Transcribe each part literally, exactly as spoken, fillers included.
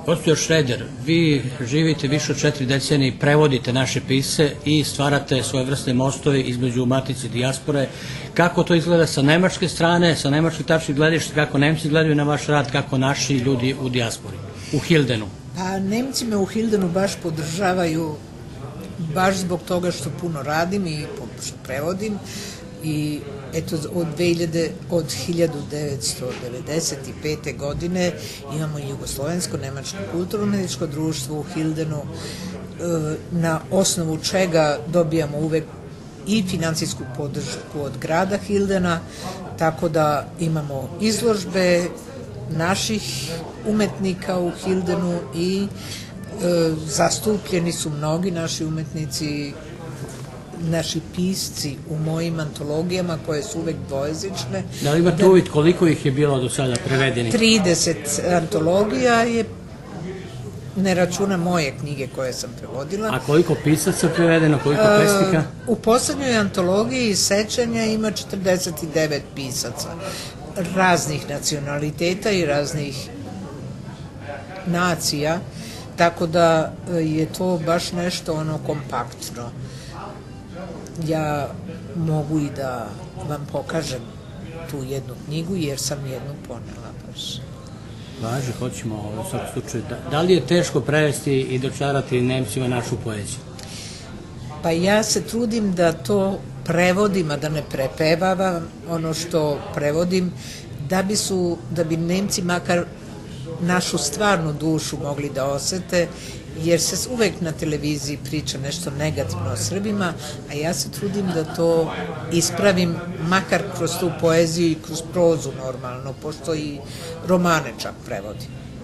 Gospođo Šreder, vi živite više od četiri decenije i prevodite naše pisce i stvarate svojevrsne mostove između matice i dijaspore. Kako to izgleda sa nemačke strane, sa nemačkih tačnih gledišta, kako Nemci gledaju na vaš rad, kako naši ljudi u dijaspori, u Hildenu? Pa Nemci me u Hildenu baš podržavaju, baš zbog toga što puno radim i što prevodim. I eto, od, od hiljadu devetsto devedeset pete. godine imamo Jugoslovensko-nemačko kulturno-medičko društvo u Hildenu, na osnovu čega dobijamo uvek i finansijsku podršku od grada Hildena, tako da imamo izložbe naših umetnika u Hildenu i e, zastupljeni su mnogi naši umetnici, naši pisci u mojim antologijama koje su uvek dvojezične. Da li imate uvid koliko ih je bilo do sada prevedenih? trideset antologija je, ne računa moje knjige koje sam prevodila. A koliko pisaca prevedeno, koliko pesnika? U poslednjoj antologiji sećanja ima četrdeset devet pisaca raznih nacionaliteta i raznih nacija, tako da je to baš nešto ono kompaktno. Ja mogu i da vam pokažem tu jednu knjigu, jer sam jednu ponela baš. Važe, hoćemo u svakom slučaju. Da, da li je teško prevesti i dočarati Nemcima našu poeziju? Pa ja se trudim da to prevodim, a da ne prepevavam ono što prevodim, da bi, su, da bi Nemci makar našu stvarnu dušu mogli da osete, jer se uvek na televiziji priča nešto negativno o Srbima, a ja se trudim da to ispravim makar kroz tu poeziju i kroz prozu normalno, pošto i romane čak prevodim.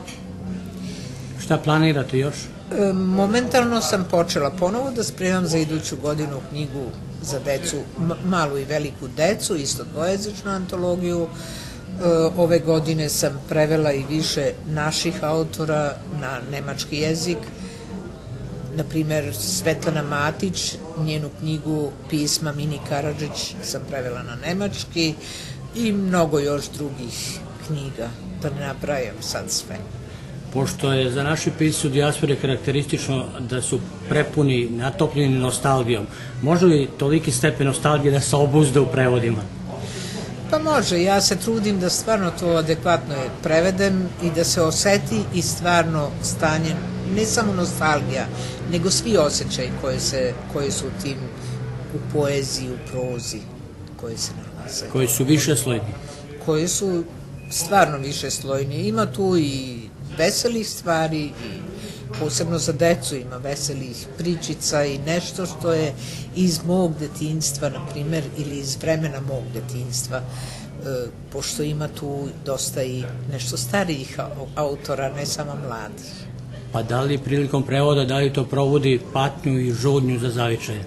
Šta planirate još? E, momentalno sam počela ponovo da spremam za iduću godinu knjigu za decu, malu i veliku decu, isto dvojezičnu antologiju. E, ove godine sam prevela i više naših autora na nemački jezik. Naprimer, Svetlana Matić, njenu knjigu Pisma Mini Karadžić sam prevela na nemački i mnogo još drugih knjiga, da ne nabrajam sad sve. Pošto je za naše pisce u dijaspori karakteristično da su prepuni, natopljeni nostalgijom, može li toliki stepen nostalgije da se obuzde u prevodima? Pa može, ja se trudim da stvarno to adekvatno prevedem i da se oseti i stvarno stanje, ne samo nostalgija, nego svi osjećaji koji, se, koji su tim u poeziji, u prozi, koji se nalaze. Koji su više slojni? Koji su stvarno više slojni. Ima tu i veselih stvari i posebno za decu ima veselih pričica i nešto što je iz mog detinjstva, na primer, ili iz vremena mog detinjstva, e, pošto ima tu dosta i nešto starijih autora, ne samo mladih. Pa da li prilikom prevoda, da li to provodi patnju i žudnju za zavičaje?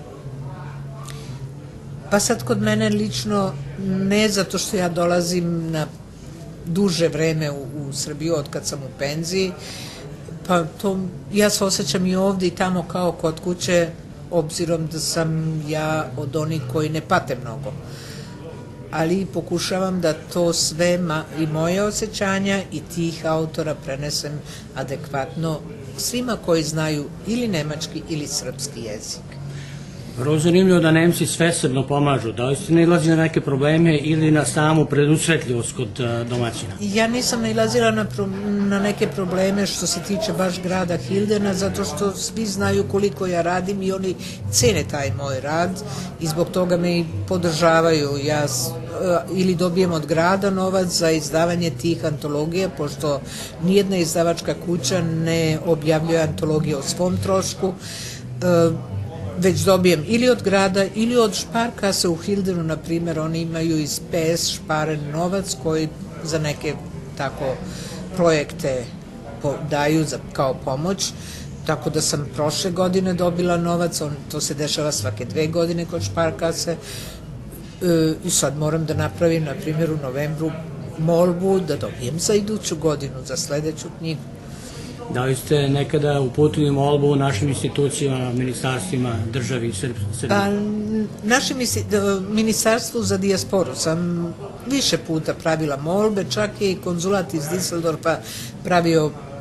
Pa sad kod mene lično, ne zato što ja dolazim na duže vreme u, u Srbiju od kad sam u penziji, pa to, ja se osjećam i ovde i tamo kao kod kuće, obzirom da sam ja od onih koji ne pate mnogo. Ali pokušavam da to sve, ma, i moje osjećanja i tih autora prenesem adekvatno svima koji znaju ili nemački ili srpski jezik. Vrlo zanimljivo da Nemci svesrdno pomažu. Da li ste nailazi na neke probleme ili na samu predusretljivost kod domaćina? Ja nisam nailazila na, pro, na neke probleme što se tiče baš grada Hildena, zato što svi znaju koliko ja radim i oni cene taj moj rad i zbog toga me i podržavaju. Ja ili dobijem od grada novac za izdavanje tih antologija, pošto nijedna izdavačka kuća ne objavljuje antologije o svom trošku, već dobijem ili od grada ili od Šparkase u Hildenu, na primjer, oni imaju iz P S šparen novac koji za neke tako projekte daju za, kao pomoć, tako da sam prošle godine dobila novac, on, to se dešava svake dve godine kod Šparkase, e, i sad moram da napravim, na primjer, u novembru molbu da dobijem za iduću godinu, za sledeću knjigu. Da li ste nekada uputili molbu u našim institucijama, ministarstvima, državi i Srbiji? Pa, našem ministarstvu za dijasporu sam više puta pravila molbe, čak i konzulat iz Diseldorfa pravio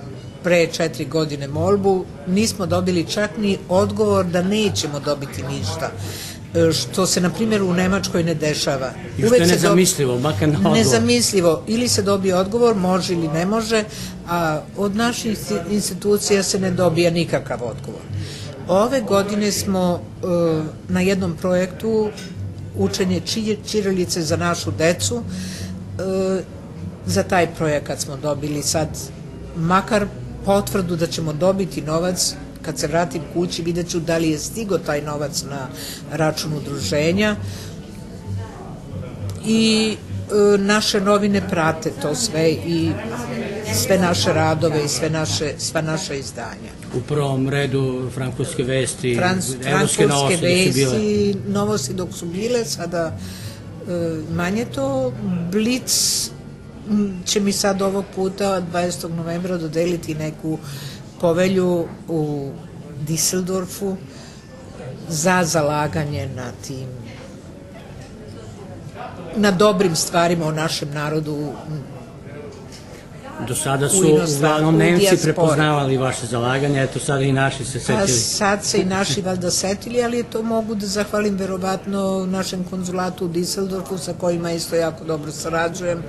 pre četiri godine molbu, nismo dobili čak ni odgovor da nećemo dobiti ništa. Što se, na primjer, u Nemačkoj ne dešava. I što je nezamislivo, makar na odgovor. Nezamislivo. Ili se dobije odgovor, može ili ne može, a od naših institucija se ne dobija nikakav odgovor. Ove godine smo na jednom projektu učenje ćirilice za našu decu. Za taj projekat smo dobili sad makar potvrdu da ćemo dobiti novac. Kad se vratim kući vidjet ću da li je stigo taj novac na račun udruženja i e, naše novine prate to sve i sve naše radove i sve naše, sva naša izdanja. U prvom redu Frankfurtske vesti, Frans, evropske novosti vesti, dok su bile. novosti dok su bile, sada e, manje to. Blic će mi sad ovog puta dvadesetog novembra dodeliti neku povelju u Düsseldorfu za zalaganje na tim na dobrim stvarima o našem narodu. Do sada su uglavnom Nemci prepoznavali vaše zalaganje, eto sada i naši se setili. A sad se i naši valjda setili, ali to mogu da zahvalim verovatno našem konzulatu u Düsseldorfu sa kojima isto jako dobro sarađujem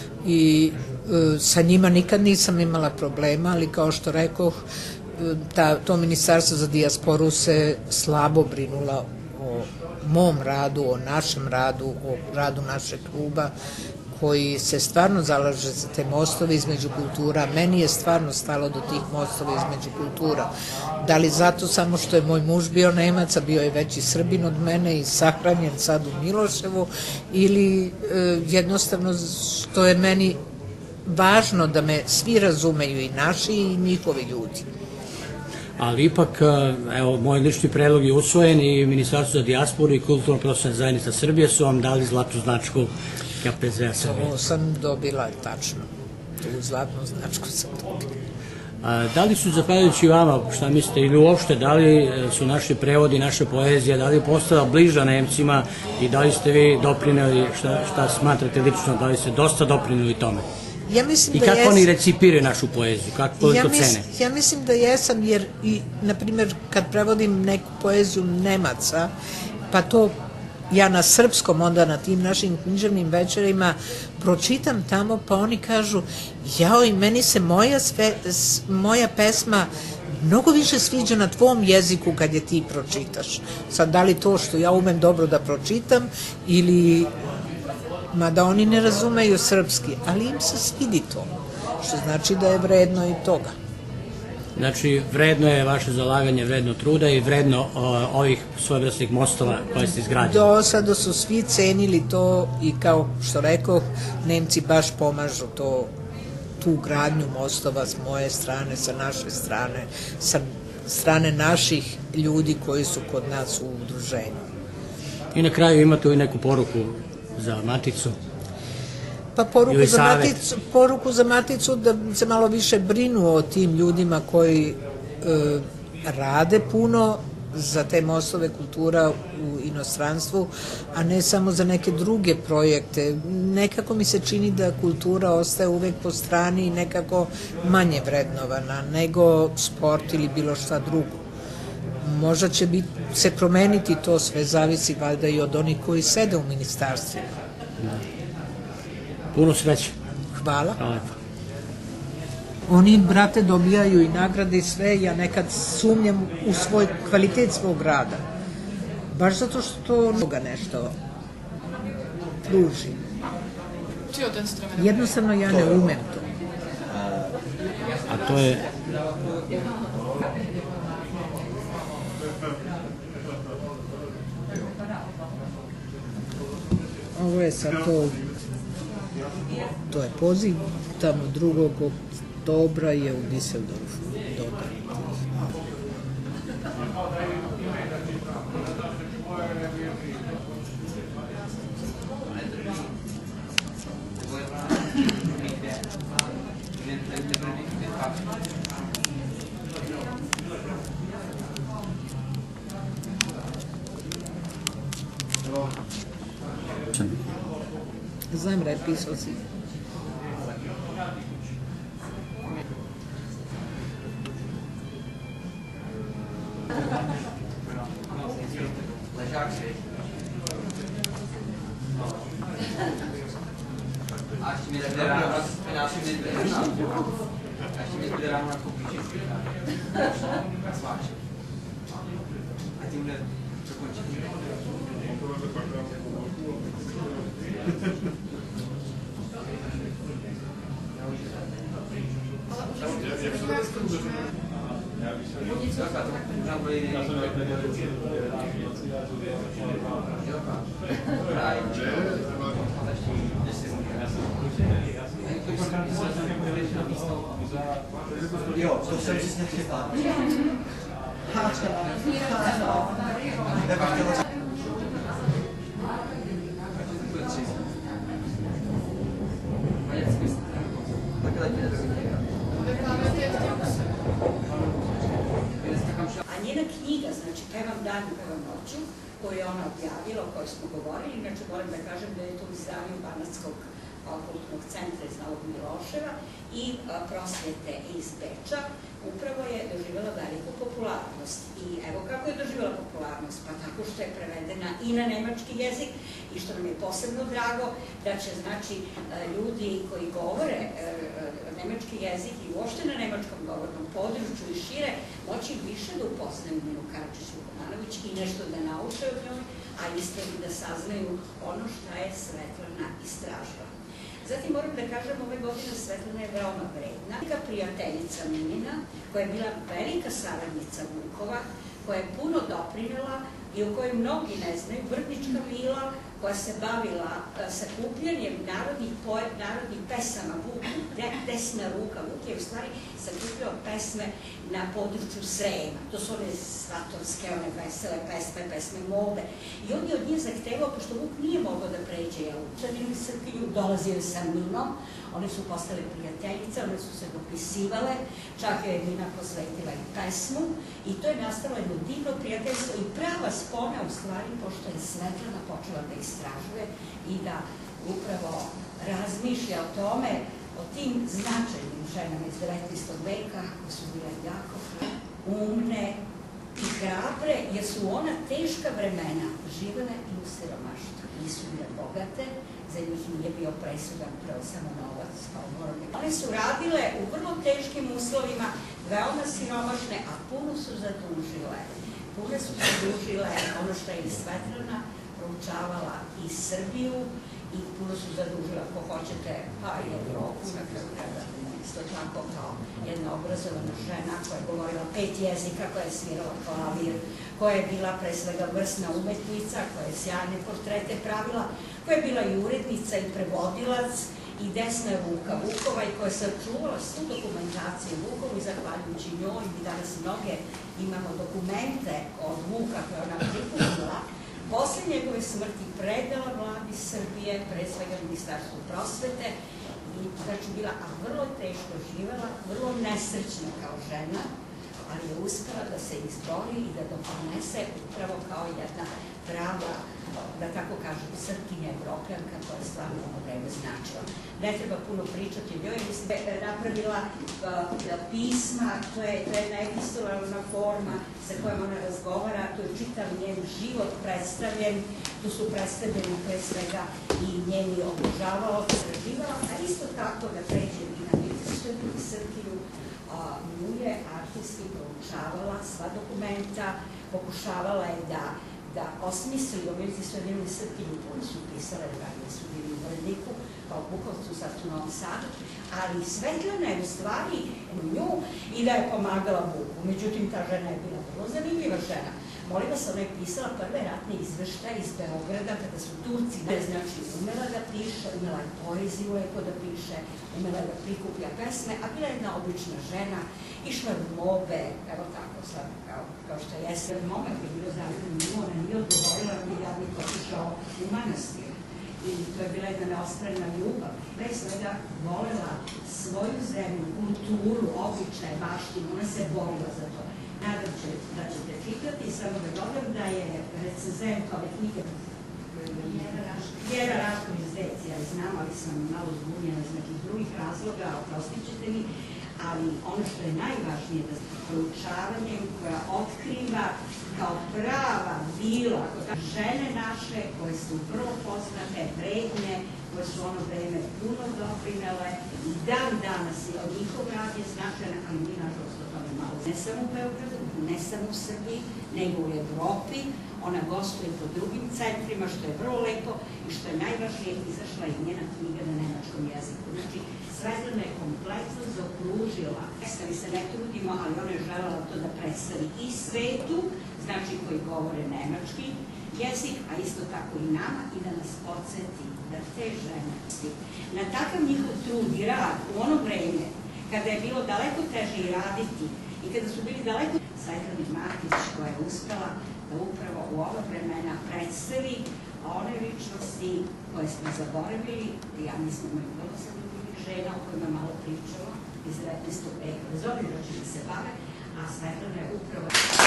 i e, sa njima nikad nisam imala problema, ali kao što rekoh, ta, to ministarstvo za dijasporu se slabo brinula o mom radu, o našem radu, o radu našeg kluba, koji se stvarno zalaže za te mostove između kultura. Meni je stvarno stalo do tih mostova između kultura. Da li zato samo što je moj muž bio Nemac, a bio je veći Srbin od mene i sahranjen sad u Miloševu, ili e, jednostavno što je meni važno da me svi razumeju, i naši i njihovi ljudi. Ali ipak, evo, moj lični predlog je usvojen i Ministarstvo za dijasporu i Kulturno-prosvetna zajednica Srbije su vam dali zlatnu značku K P Z-a Srbije. To sam dobila, tačno. Tu zlatnu značku sam dobila. A, da li su, zahvaljujući vama, šta mislite, ili uopšte, da li su naši prevodi, naša poezija, da li je postala bliža Nemcima i da li ste vi doprineli, šta, šta smatrate lično, da li ste dosta doprineli tome? Ja mislim I da kako jes... oni recipiraju našu poeziju, kako koliko ja mis... cene? Ja mislim da jesam, jer i, na primjer, kad prevodim neku poeziju Nemaca, pa to ja na srpskom, onda na tim našim književnim večerima pročitam tamo, pa oni kažu, jao, i meni se moja, sve, moja pesma mnogo više sviđa na tvom jeziku kad je ti pročitaš. Sad, da li to što ja umem dobro da pročitam ili... mada oni ne razumeju srpski, ali im se svidi to, što znači da je vredno i toga. Znači, vredno je vaše zalaganje, vredno truda i vredno o, ovih svojevrsnih mostova koje ste izgradili. Do sada su svi cenili to i kao što rekoh, Nemci baš pomažu to, tu gradnju mostova s moje strane, sa naše strane, sa strane naših ljudi koji su kod nas u udruženju. I na kraju imate li neku poruku za Maticu? Pa poruku za Maticu, poruku za Maticu da se malo više brinu o tim ljudima koji e, rade puno za te mostove kultura u inostranstvu, a ne samo za neke druge projekte. Nekako mi se čini da kultura ostaje uvek po strani i nekako manje vrednovana nego sport ili bilo šta drugo. Možda će bit, se promeniti to, sve zavisi valjda i od onih koji sede u ministarstvima. Puno sreće. Hvala. Hvala. Oni, brate, dobijaju i nagrade i sve, ja nekad sumnjam u svoj kvalitet svog rada. Baš zato što mnoga nešto pruži. Jednostavno ja ne umem to. A to je... Ovo je sad to, to je poziv, tamo drugog oktobra je u Düsseldorfu dodan. Znam, repisao si. Ležák si. A ještě mi jde ráno na spináči, mi jde ráno. A ještě mi jde ráno na koupíči. Sváč. A tím jde dokončit. Jo, to jsem si nechytal. A njena knjiga, znači Pevam dan i pevam noću, koju je ona objavila, o kojoj smo govorili, inače moram da kažem da je to u izdanju Banatskog kulturnog centra iz Novog Miloševa i prosvjete iz Beča, upravo je doživjela veliku popularnost. I evo kako je doživjela popularnost, pa tako što je prevedena i na nemački jezik i što nam je posebno drago da će, znači, ljudi koji govore nemački jezik i uopšte na nemačkom govornom području i šire moći više da upoznaju Minu Karadžić-Vukomanović i nešto da nauče od njoj, a isto i da saznaju ono šta je Svetlana istražila. Zatim moram da kažem, ove godine Svetlana je veoma vredna. Velika prijateljica Minina, koja je bila velika saradnica Vukova, koja je puno doprinela i o kojoj mnogi ne znaju, Brtnička Mila, koja se bavila sakupljanjem narodnih pesama Vuku, desna ruka Vuk je u stvari sakupljao pesme na području Srema. To su one svatovske, one vesele pesme, pesme mobe. I on je od nje zahtevao, pošto Vuk nije mogao da pređe Jalučanin i Srpkinju, dolazio sa Minom, one su postale prijateljice, one su se dopisivale, čak je Mina posvetila i pesmu i to je nastalo jedno divno prijateljstvo i prava spona u stvari, pošto je Svetlana počela da istražuje i da upravo razmišlja o tome, o tim značajnim ženama iz devetnaestog veka, koje su bile jako umne i hrabre, jer su ona teška vremena živele i u siromaštvu. Nisu bile bogate, za njih nije bio presudan prvo samo novac, kao morali. One su radile u vrlo teškim uslovima, veoma siromašne, a puno su zadužile. Puno su zadužile ono što je i Svetlana proučavala i Srbiju i puno su zadužile, ako hoćete, pa i Evropu, na kraju krajeva. Isto tako kao jedna obrazovana žena koja je govorila pet jezika, koja je svirala klavir, koja je bila pre svega vrsna umetnica, koja je sjajne portrete pravila, koja je bila i urednica i prevodilac i desna ruka Vukova i koja je sačuvala svu dokumentaciju Vukovu i zahvaljujući njoj mi danas mnoge imamo dokumente od Vuka koje ona prikupila. Posle njegove smrti predala vladi Srbije, pre svega Ministarstvu prosvete, i znači bila vrlo teško živela, vrlo nesrećna kao žena, ali je uspela da se izbori i da doprinese upravo kao jedna prava, da tako kažem, Srpkinja Evropljanka koja je stvarno ono vreme značila. Ne treba puno pričati o njoj, mislim da je napravila pisma, to je jedna epistolarna forma sa kojom ona razgovara, to je čitav njen život predstavljen, tu su predstavljeni pre svega i njeni obožavaoci, istraživala, a isto tako da pređe i na Srpkinju, nju je arhivski proučavala sva dokumenta, pokušavala je da da osmisli, Domoljubci su jedini Srpkinju, oni su pisale, ranije su bili u Vrniku, kao Bukovcu, sad su u Novom Sadu, ali Svetlana je u stvari nju i da je pomagala Vuku. Međutim, ta žena je bila vrlo zanimljiva žena. Molim vas, ona je pisala prve ratne izveštaje iz Beograda, kada su Turci, znači, umela da piše, umela je poeziju lepo da piše, umela da prikuplja pesme, a bila je jedna obična žena, išla u mobe, evo tako sad, kao što jeste. Moment je bilo zavrljeno nju, ona nije odgovorila, nije javnik otišao u manastir. I to je bila jedna neostrana ljubav. Pre svega volela svoju zemlju, kulturu, običaje, baštinu, ona se borila za to. Nadam se da ćete čitati i samo da dodam da je recenzent ove knjige Jera Rašković Zec, ja znam, ali sam malo zbunjena iz nekih drugih razloga, oprostit ćete mi, ali ono što je najvažnije da proučavanjem koja otkriva kao prava bila žene naše koje su vrlo poznate, vredne, koje su ono vreme puno doprinele i dan danas je od njihov rad je značajan, ali mi nažalost o tome malo. Ne samo u Beogradu, ne samo u Srbiji, nego u Evropi. Ona gostuje po drugim centrima, što je vrlo lepo i što je najvažnije, izašla je njena knjiga na nemačkom jeziku. Znači, Svetlana je kompletno zaokružila. Mi se ne trudimo, ali ona je želela to da predstavi i svetu, znači koji govore nemački jezik, a isto tako i nama, i da nas podsjeti da te žene na takav njihov trud i rad u ono vreme, kada je bilo daleko teže i raditi i kada su bili daleko Svetlana Matić koja je uspela da upravo u ova vremena predstavi one ličnosti koje smo zaboravili, ja mislim imaju vrlo zanimljivih žena o kojima malo pričamo iz devetnaestog veka, bez obzira čime se bave, a Svetlana je upravo...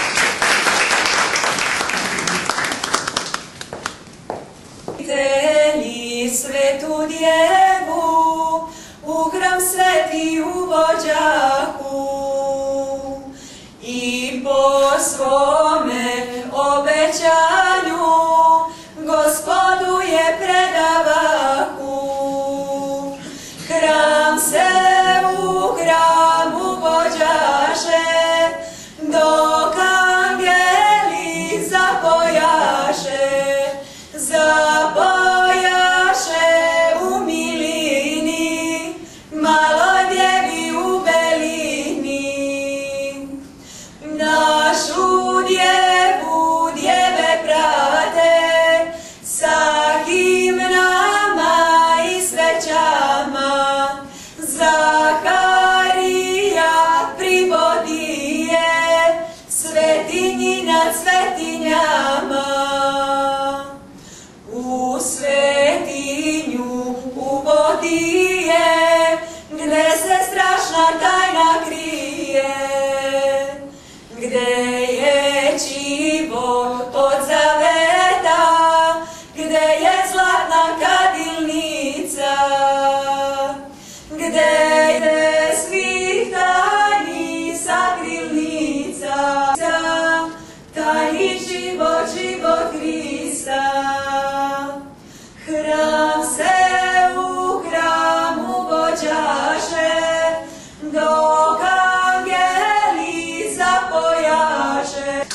Teli svetu djevu, u hram sveti uvođaku i po svome obećanju Gospodu je predavaku. Hram se u hramu vođaše, dok angeli zapojaše, zapojaše u milini, malo djevi u belini. Našu djevu djeve prate, sa himnama i svećama, Zaharija pribodije, svetinji nad svetinjama. U svetinju uvodije, gde se strašna tajna krije, gde je život od zaveta, gde je zlatna kadilnica, gde je svih tajni sakrilnica, tajni život, život Hrista. Hram se u hramu vođaše, dok angeli zapojaše.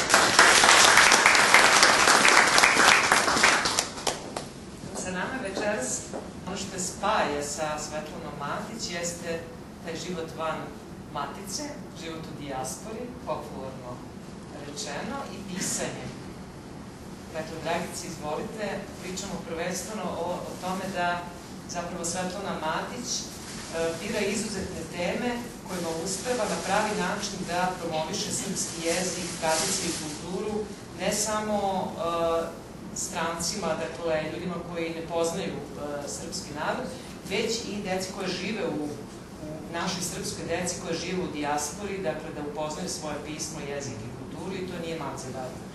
Sa nama večeras ono što je spaja sa Svetlanom Matić jeste taj život van matice, život u dijaspori, popularno rečeno, i pisanje. Dakle, Dragice, izvolite, pričamo prvenstveno o, o tome da zapravo Svetlana Matić e, bira izuzetne teme kojima uspeva na pravi način da promoviše srpski jezik, tradiciju i kulturu, ne samo e, strancima, dakle, ljudima koji ne poznaju e, srpski narod, već i deci koje žive u, u našoj srpskoj deci koje žive u dijaspori, dakle, da upoznaju svoje pismo, jezik i kulturu, i to nije mal zadatak.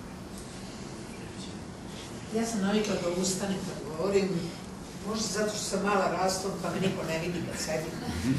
Ja sam navikla da ustanem kad govorim, možda zato što sam mala rastom pa me niko ne vidi kad sedim.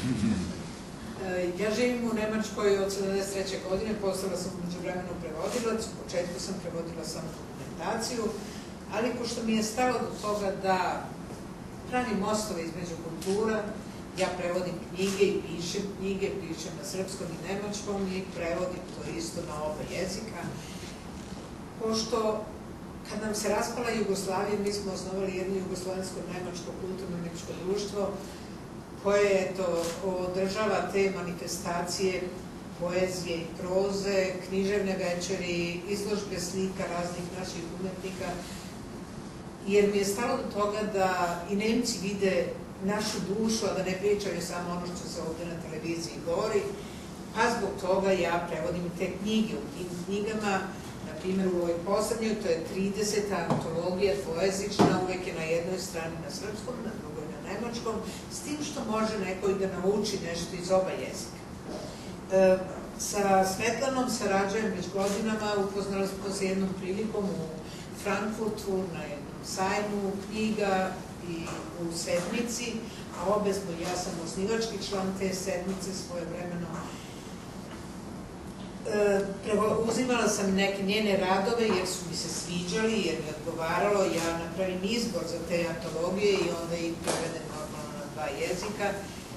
Ja živim u Nemačkoj od sedamdeset treće godine, postala sam umeđu vremenu prevodilac, u početku sam prevodila samo dokumentaciju, ali pošto mi je stalo do toga da pravim mostove između kultura, ja prevodim knjige i pišem knjige, pišem na srpskom i nemačkom i prevodim to isto na oba jezika. Pošto kad nam se raspala Jugoslavija, mi smo osnovali jedno jugoslovensko-nemačko kulturno-nemačko društvo koje to održava te manifestacije poezije i proze, književne večeri, izložbe slika raznih naših umetnika, jer mi je stalo do toga da i Nemci vide našu dušu, a da ne pričaju samo ono što se ovde na televiziji govori, pa zbog toga ja prevodim te knjige. U tim knjigama, na primjer u ovoj poslednjoj, to je trideseta antologija dvojezična, uvek je na jednoj strani na srpskom, na drugoj na nemačkom, s tim što može neko i da nauči nešto iz oba jezika. E, sa Svetlanom sarađujem već godinama, upoznali smo se jednom prilikom u Frankfurtu na jednom sajmu knjiga i u sedmici, a obe smo, ja sam osnivački član te sedmice svoje vremeno. E, uzimala sam neke njene radove jer su mi se sviđali, jer mi odgovaralo, ja napravim izbor za te antologije i onda ih prevedem normalno na dva jezika.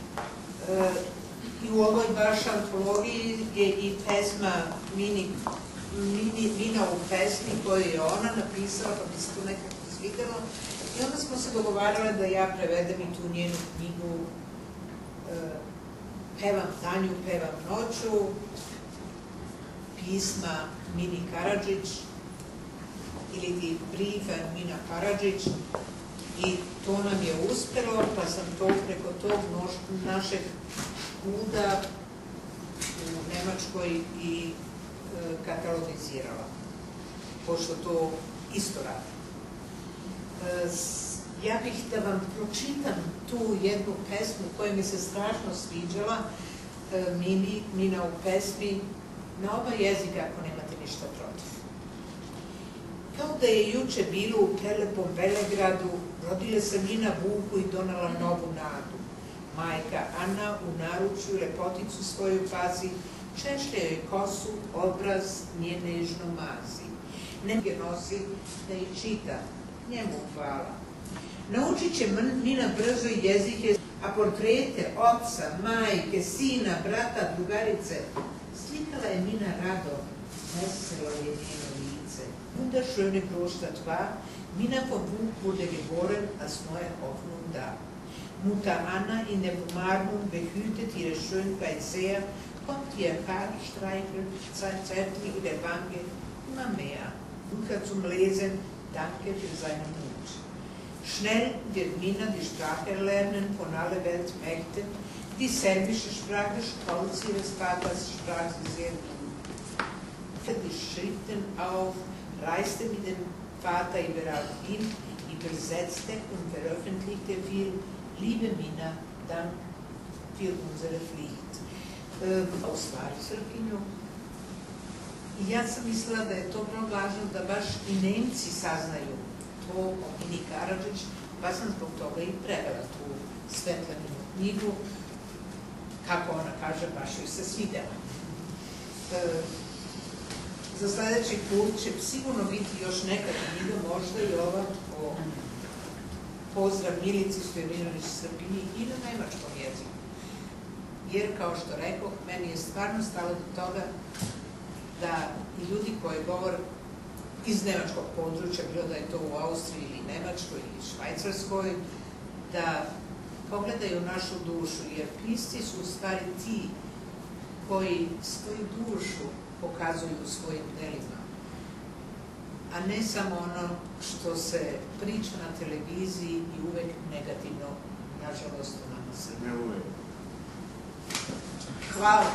I u ovoj baš antologiji je i pesma Mina u pesmi koju je ona napisala, pa mi se to nekako svidelo. I onda smo se dogovarale da ja prevedem i tu njenu knjigu Pevam danju, pevam noću, pisma Mini Karadžić ili ti brifa Mina Karadžić, i to nam je uspelo, pa sam to preko tog našeg kuda u Nemačkoj i katalogizirala, pošto to isto radi. Ja bih da vam pročitam tu jednu pesmu koja mi se strašno sviđala, Mina u pesmi, na oba jezika ako nemate ništa protiv. Kao da je juče bilo u prelepom Velegradu, rodile se Mina Vuku i donala novu nadu. Majka Ana u naručju lepoticu svoju pazi, češlja joj kosu, obraz nje nežno mazi. Neke nosi da ih čita, njemu hvala. Naučit će Mina brzo jezike, a portrete oca, majke, sina, brata, drugarice. Slikala je Mina rado, veselo je njeno lice. Wunderschöne Großstadt war, Mina vom Buch wurde geboren, als neue Hoffnung da. Mutter Anna in der Umarmung behütet ihre Schönheit sehr, kommt ihr Haar streichelt, zärtlich in der Wange, immer mehr. Bücher zum Lesen, danke für seinen Mut. Schnell wird Mina die Sprache lernen von aller Welt Mächten. Die serbische Sprache, stolz ihres Vaters, sprach sie sehr gut. Die Schriften auf, reiste mit dem Vater überall hin, übersetzte und veröffentlichte viel. Liebe Mina, Dank für unsere Pflicht. O stvari Srpkinju. I ja sam mislila da je to vrlo važno da baš i Nemci saznaju to o Mini Karadžić, pa sam zbog toga i prevela tu Svetlaninu knjigu. Kako ona kaže, baš joj se svidela. Za sledeći put će sigurno biti još neka knjiga, možda i ova o pozdrav Milici Stojminović Srpkinji i na nemačkom jeziku. Jer, kao što rekoh, meni je stvarno stalo do toga da i ljudi koji govore iz nemačkog područja, bilo da je to u Austriji ili Nemačkoj ili Švajcarskoj, da pogledaju našu dušu, jer pisci su u stvari ti koji svoju dušu pokazuju u svojim delima, a ne samo ono što se priča na televiziji i uvek negativno, nažalost, u nama Srbiji. Ne uvek. Hvala.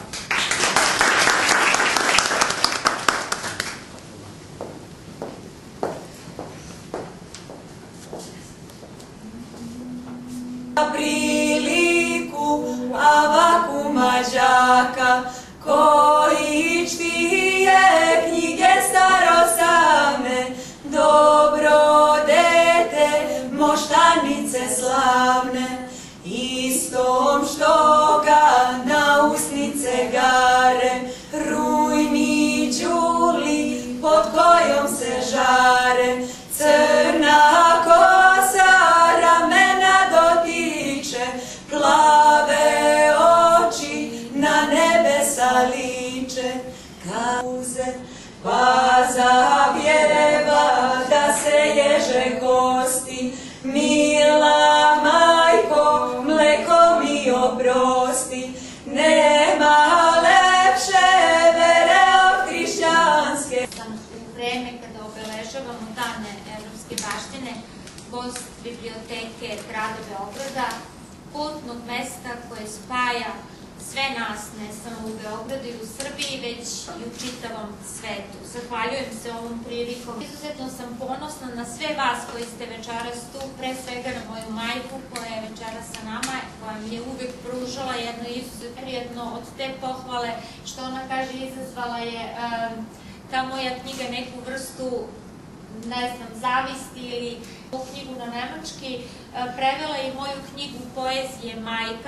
Priliku avaku mađaka koji čtije knjige starosavne, dobro dete, moštanice slavne, istom što ga na usnice gare, rujni đuli pod kojom se žare, crna kosa ramena dotiče, plave oči na nebesa liče, kauze pa zavjeva da se ježe kosti, mila majko, mleko mi oprosti, nema lepše vere od hrišćanske. U vreme kada obeležavamo dane evropske baštine, gost biblioteke grada Beograda, kultnog mesta koje spaja sve nas, ne samo u Beogradu i u Srbiji, već i u čitavom svetu. Zahvaljujem se ovom prilikom. Izuzetno sam ponosna na sve vas koji ste večeras tu, pre svega na moju majku koja je večeras sa nama, koja mi je uvek pružala jedno izuzetno prijetno od te pohvale, što ona kaže, izazvala je ta moja knjiga neku vrstu, ne znam, zavisti ili u knjigu na nemački, prevela i moju knjigu poezije Majka,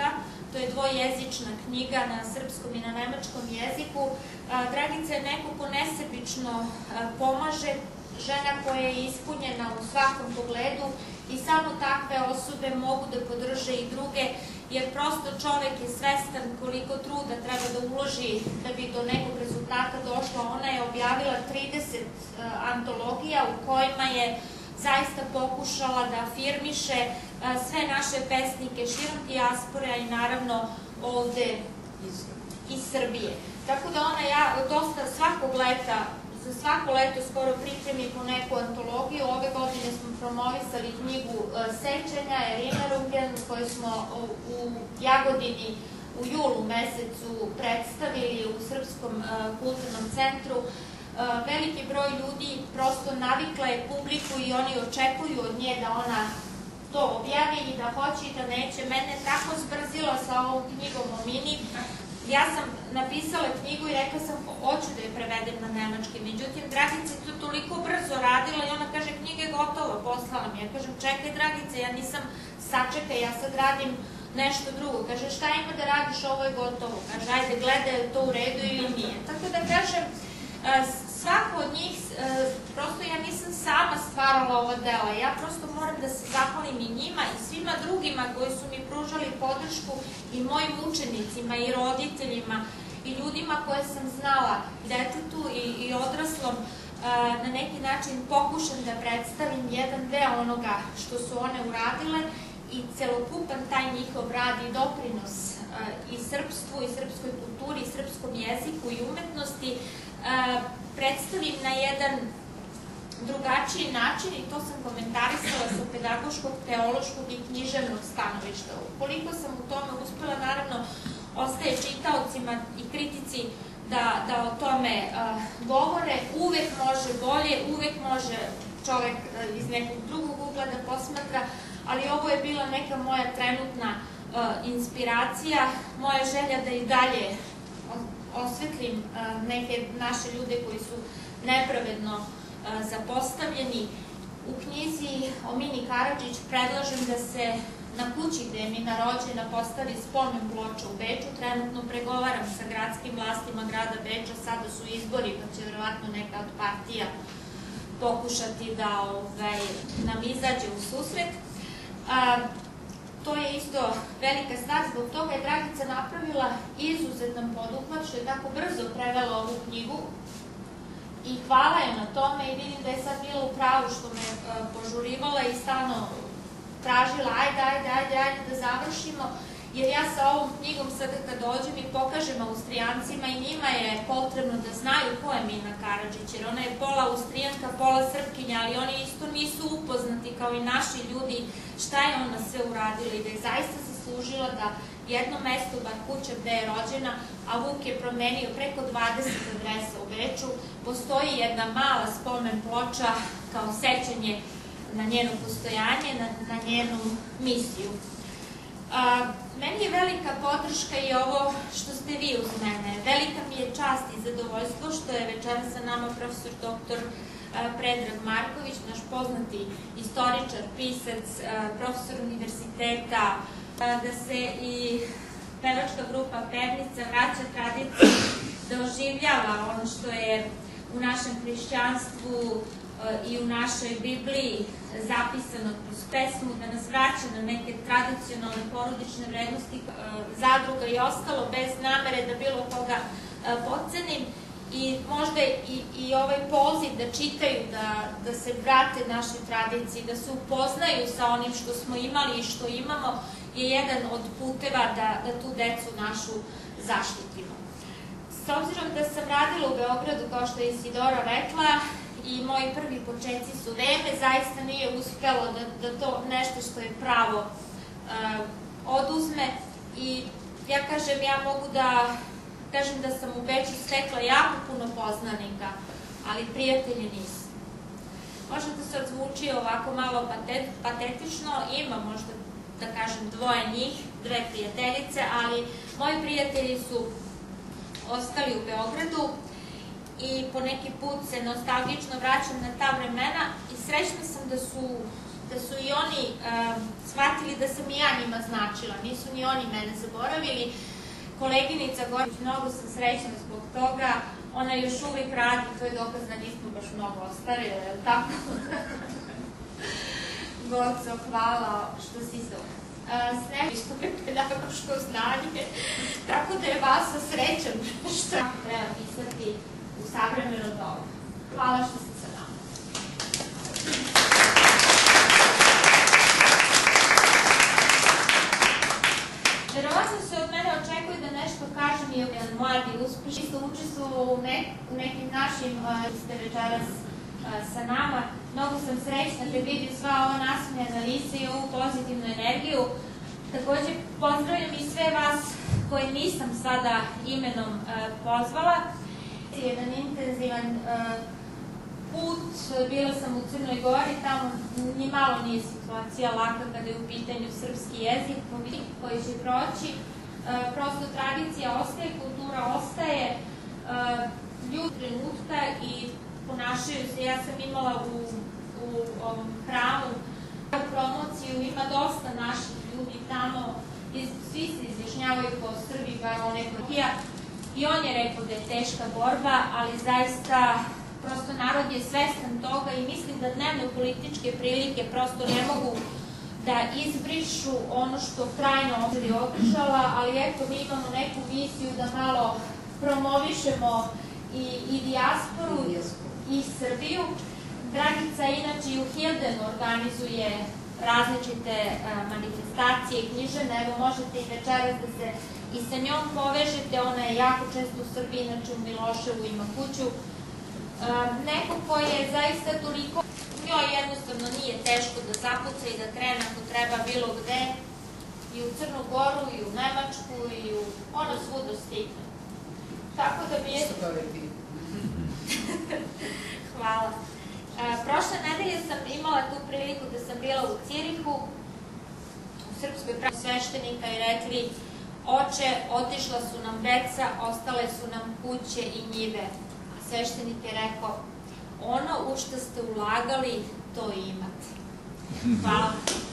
to je dvojezična knjiga na srpskom i na nemačkom jeziku. Dragica je neko ko nesebično pomaže, žena koja je ispunjena u svakom pogledu i samo takve osobe mogu da podrže i druge, jer prosto čovek je svestan koliko truda treba da uloži da bi do nekog rezultata došla. Ona je objavila trideset antologija u kojima je zaista pokušala da afirmiše sve naše pesnike širom dijaspore, a i naravno ovde iz Srbije. Tako da ona ja dosta svakog leta, za svako leto skoro pripremi po neku antologiju. Ove godine smo promovisali knjigu Sećanja Erine Rungen, koju smo u Jagodini u julu mesecu predstavili u Srpskom kulturnom centru. Veliki broj ljudi prosto navikla je publiku i oni očekuju od nje da ona to objavi i da hoće i da neće. Mene tako zbrzila sa ovom knjigom o Mini. Ja sam napisala knjigu i rekla sam hoću da je prevedem na nemački. Međutim, Dragica je to toliko brzo radila i ona kaže knjiga je gotova, poslala mi. Ja kažem čekaj Dragice, ja nisam sačekaj, ja sad radim nešto drugo. Kaže šta ima da radiš, ovo je gotovo. Kaže ajde gledaj je to u redu ili nije. Tako da kažem, svako od njih, prosto ja nisam sama stvarala ova dela, ja prosto moram da se zahvalim i njima i svima drugima koji su mi pružali podršku i mojim učenicima i roditeljima i ljudima koje sam znala, detetu i odraslom, na neki način pokušam da predstavim jedan deo onoga što su one uradile i celokupan taj njihov rad i doprinos i srpstvu, i srpskoj kulturi, i srpskom jeziku i umetnosti predstavim na jedan drugačiji način i to sam komentarisala sa pedagoškog, teološkog i književnog stanovišta. Ukoliko sam u tome uspela, naravno, ostaje čitaocima i kritici da o tome govore. Uvek može bolje, uvek može čovek iz nekog drugog ugla da posmatra, ali ovo je bila neka moja trenutna inspiracija, moja želja da i dalje osvetlim neke naše ljude koji su nepravedno zapostavljeni. U knjizi o Mini Karadžić predlažem da se na kući gde je Mina rođena postavi spomen ploča u Beču. Trenutno pregovaram sa gradskim vlastima grada Beča, sada su izbori pa će verovatno neka od partija pokušati da nam izađe u susret. To je isto velika stvar, zbog toga je Dragica napravila izuzetan poduhvat što je tako brzo prevela ovu knjigu i hvala je na tome i vidim da je sad bila u pravu što me požurivala i stalno tražila ajde, ajde, ajde, ajde da završimo, jer ja sa ovom knjigom sada kad dođem i pokažem Austrijancima i njima je potrebno da znaju ko je Mina Karadžić, jer ona je pola Austrijanka, pola Srpkinja, ali oni isto nisu upoznati kao i naši ljudi šta je ona sve uradila i da je zaista zaslužila da jedno mesto, bar kuća gde je rođena, a Vuk je promenio preko dvadeset adresa u Beču, postoji jedna mala spomen ploča kao sećanje na njeno postojanje, na njenu misiju. Meni je velika podrška i ovo što ste vi uz mene. Velika mi je čast i zadovoljstvo što je večera sa nama profesor doktor Predrag Marković, naš poznati istoričar, pisac, profesor univerziteta, da se i pevačka grupa Pevnica vraća tradiciju, da oživljava ono što je u našem hrišćanstvu i u našoj Bibliji zapisano kroz pesmu, da nas vraća na neke tradicionalne porodične vrednosti, zadruga i ostalo, bez namere da bilo koga podcenim. I možda i ovaj poziv da čitaju, da se vrate našoj tradiciji, da se upoznaju sa onim što smo imali i što imamo, je jedan od puteva da tu decu našu zaštitimo. S obzirom da sam radila u Beogradu, kao što je Isidora rekla, i moji prvi početci su vreme, zaista nije uspelo da to nešto što je pravo oduzme i ja kažem, ja mogu da kažem da sam u Beču stekla jako puno poznanika, ali prijatelji nisu. Možda da se odzvuči ovako malo patetično, ima možda da kažem dvoje njih, dve prijateljice, ali moji prijatelji su ostali u Beogradu i po neki put se nostalgično vraćam na ta vremena i srećna sam da su da su i oni shvatili da sam i ja njima značila, nisu ni oni mene zaboravili. Koleginica Gorić, mnogo sam srećna zbog toga, ona još uvijek radi, to je dokaz da nismo baš mnogo ostarili, je li tako? Goco, hvala što si se sreći, što je pedagoško znanje, tako da je vas srećan što treba pisati u savremeno dobu. Hvala što ste sa nama. Verovatno se od mene očekuje da nešto kažem i jedan mladi uspešni što učestvovao u nekim našim ste večeras sa nama. Mnogo sam srećna da vidim sva ova nasmejana lica i ovu pozitivnu energiju. Takođe pozdravljam i sve vas koje nisam sada imenom pozvala. Jedan intenzivan put, bila sam u Crnoj Gori, tamo ni malo nije situacija laka kada je u pitanju srpski jezik koji će proći. Prosto tradicija ostaje, kultura ostaje, ljudi trenutka i ponašaju se. Ja sam imala u ovom hramu promociju, ima dosta naših ljudi tamo, svi se izjašnjavaju po Srbi, bar one kojija. I on je rekao da je teška borba, ali zaista prosto narod je svestan toga i mislim da dnevno političke prilike prosto ne mogu da izbrišu ono što trajno ovdje je održala, ali eto mi imamo neku misiju da malo promovišemo i dijasporu i Srbiju. Dragica inače i u Hildenu organizuje različite manifestacije i knjižene, evo možete i večeras da se i sa njom povežete, ona je jako često u Srbiji, inače u Miloševu ima kuću. Neko ko je zaista toliko, njoj jednostavno nije teško da zapuca i da krene ako treba bilo gde, i u Crnu Goru, i u Nemačku, i u ono svuda stigne. Tako da bi je... Hvala. Prošle nedelje sam imala tu priliku da sam bila u Cirihu, u Srpskoj pravi sveštenika i rekli: oče, otišla su nam deca, ostale su nam kuće i njive. A sveštenik je rekao: ono u što ste ulagali, to i imate. Hvala.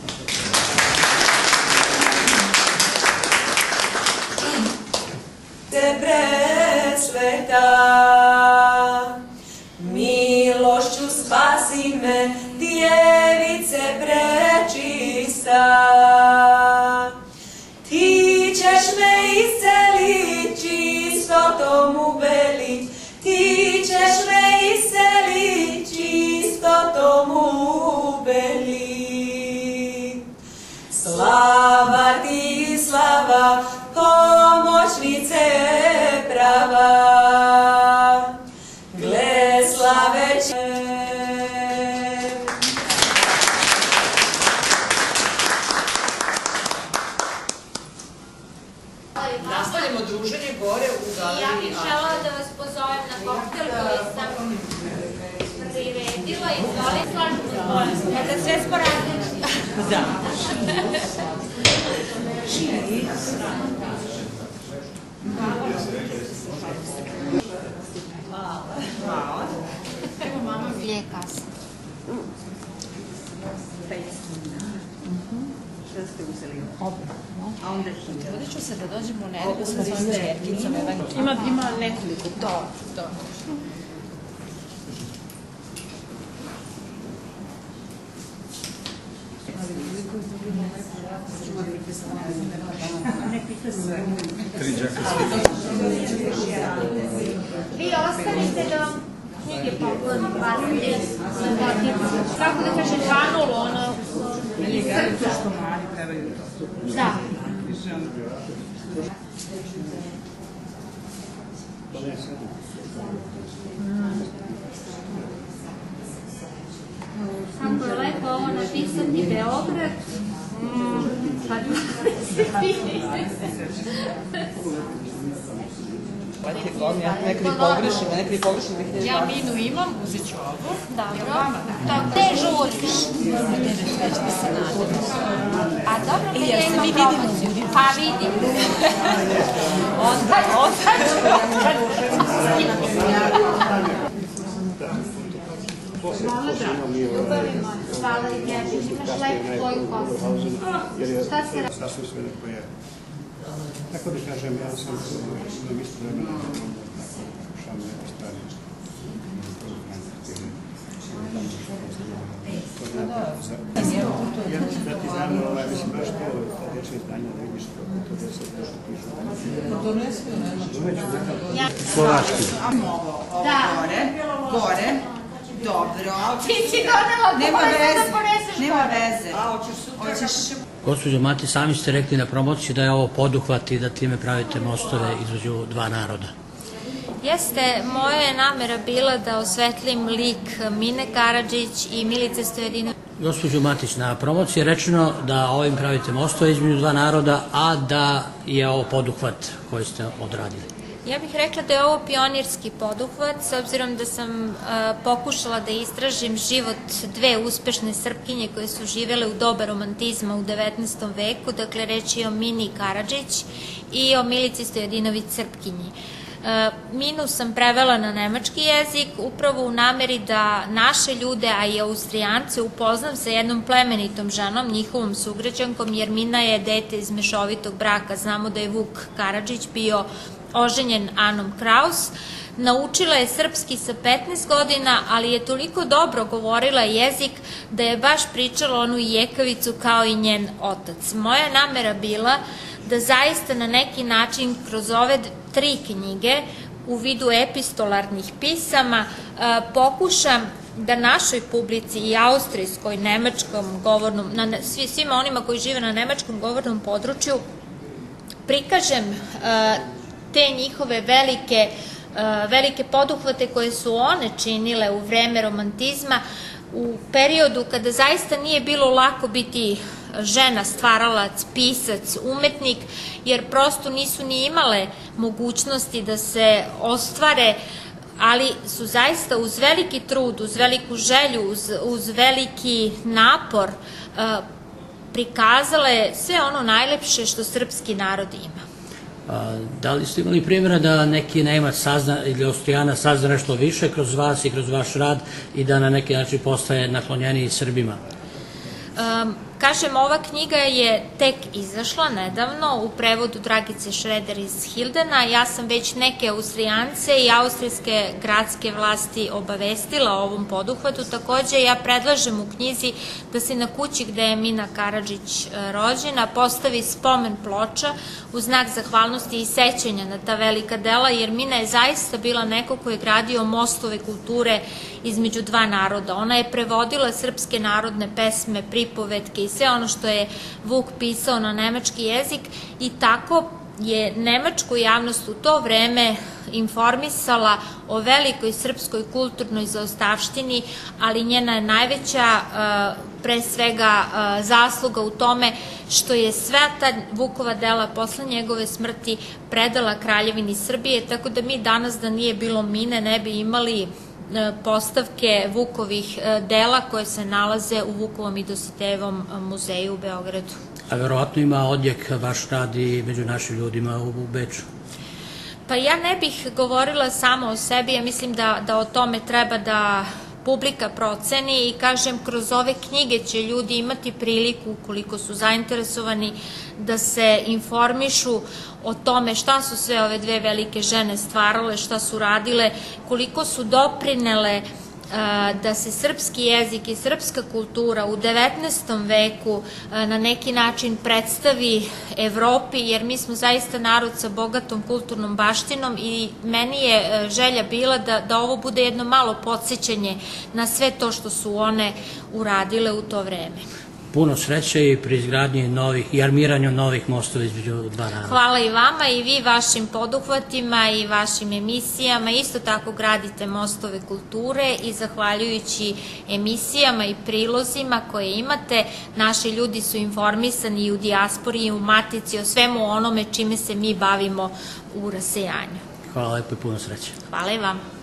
Te presveta, milošću spasi me, djevice prečista. Ti ćeš me iscelit, čistotom ubelit, ti ćeš me iscelit, čistotom ubelit. Slava ti, slava, pomoćnice prava, gle slaveće. Nastavljamo druženje gore u galeriji. Ja bih želala da vas pozovem na koktel koji sam priredila i zvoli slažemo s boljem. Kada sve smo radili. Da. Hvala. Evo mama vlijeka se. Šta ste uzeli? Opet. A onda što? Trudit ću se da dođemo u nedelju sa svojim čerkicom. Ima, ima nekoliko. Dobro, dobro. Vi ostanite da vam knjige pogledam, pasite, kako da kažem, vanulo, ono, iz srca. Da. Kako je lepo ovo napisati Beograd. Nekada i pogrešim, nekada i pogrešim. Ja minu imam, uzet ću ovo. Dobro. To gde žuriš? Već mi se nadam. A dobro, kad ja imam promociju. Pa vidim. Onda, onda ću. Hvala Ljubavimo, hvala i tebi, imaš lepu tvoju kosu. Šta se radi? Sasvim sve neko je. Tako da kažem, ja sam na isto vremena pokušam neke stvari. Ja da ti znam, mislim, baš to odlične znanja da vidiš kako to se nešto pišu. To ne smije, nema. Slovački. Gore, gore, dobro. Ti si donela, Nema da veze, poneseš nema gore. veze. Hoćeš... Gospođo Mati, sami ste rekli na promociji da je ovo poduhvat i da time pravite mostove između dva naroda. Jeste, moja je namera bila da osvetlim lik Mine Karadžić i Milice Stojadinović. Gospođo Matić, na promociji je rečeno da ovim pravite mostove između dva naroda, a da je ovo poduhvat koji ste odradili. Ja bih rekla da je ovo pionirski poduhvat, s obzirom da sam uh, pokušala da istražim život dve uspešne Srpkinje koje su živele u doba romantizma u devetnaestom veku, dakle reč je o Mini Karadžić i o Milici Stojadinović Srpkinji. Minu sam prevela na nemački jezik upravo u nameri da naše ljude, a i Austrijance, upoznam sa jednom plemenitom ženom, njihovom sugrađankom, jer Mina je dete iz mešovitog braka. Znamo da je Vuk Karadžić bio oženjen Anom Kraus. Naučila je srpski sa petnaest godina, ali je toliko dobro govorila jezik da je baš pričala onu jekavicu kao i njen otac. Moja namera bila da zaista na neki način kroz ove tri knjige u vidu epistolarnih pisama pokušam da našoj publici i austrijskoj, nemačkom govornom, svima onima koji žive na nemačkom govornom području prikažem te njihove velike velike poduhvate koje su one činile u vreme romantizma, u periodu kada zaista nije bilo lako biti žena, stvaralac, pisac, umetnik, jer prosto nisu ni imale mogućnosti da se ostvare, ali su zaista uz veliki trud, uz veliku želju, uz, uz veliki napor prikazale sve ono najlepše što srpski narod ima. Da li ste imali primjera da neki Nemac sazna ili Austrijana sazna nešto više kroz vas i kroz vaš rad i da na neki način postaje naklonjeniji Srbima? Kažem, ova knjiga je tek izašla nedavno u prevodu Dragice Šreder iz Hildena. Ja sam već neke Austrijance i austrijske gradske vlasti obavestila o ovom poduhvatu. Takođe, ja predlažem u knjizi da se na kući gde je Mina Karadžić rođena postavi spomen ploča u znak zahvalnosti i sećanja na ta velika dela, jer Mina je zaista bila neko ko je gradio mostove kulture između dva naroda. Ona je prevodila srpske narodne pesme, pripovetke i sve ono što je Vuk pisao na nemački jezik i tako je nemačku javnost u to vreme informisala o velikoj srpskoj kulturnoj zaostavštini, ali njena je najveća pre svega zasluga u tome što je sva ta Vukova dela posle njegove smrti predala Kraljevini Srbije, tako da mi danas, da nije bilo Mine, ne bi imali postavke Vukovih dela koje se nalaze u Vukovom i Dositejevom muzeju u Beogradu. A verovatno ima odjek vaš rad i među našim ljudima u Beču? Pa ja ne bih govorila samo o sebi, ja mislim da, da o tome treba da publika proceni i kažem, kroz ove knjige će ljudi imati priliku, ukoliko su zainteresovani, da se informišu o tome šta su sve ove dve velike žene stvarale, šta su radile, koliko su doprinele da se srpski jezik i srpska kultura u devetnaestom veku na neki način predstavi Evropi, jer mi smo zaista narod sa bogatom kulturnom baštinom i meni je želja bila da, da ovo bude jedno malo podsjećanje na sve to što su one uradile u to vreme. Puno sreće i pri izgradnji novih i armiranju novih mostova između dva naroda. Hvala i vama i vi vašim poduhvatima i vašim emisijama. Isto tako gradite mostove kulture i zahvaljujući emisijama i prilozima koje imate, naši ljudi su informisani i u dijaspori i u Matici o svemu onome čime se mi bavimo u rasejanju. Hvala lepo i puno sreće. Hvala i vama.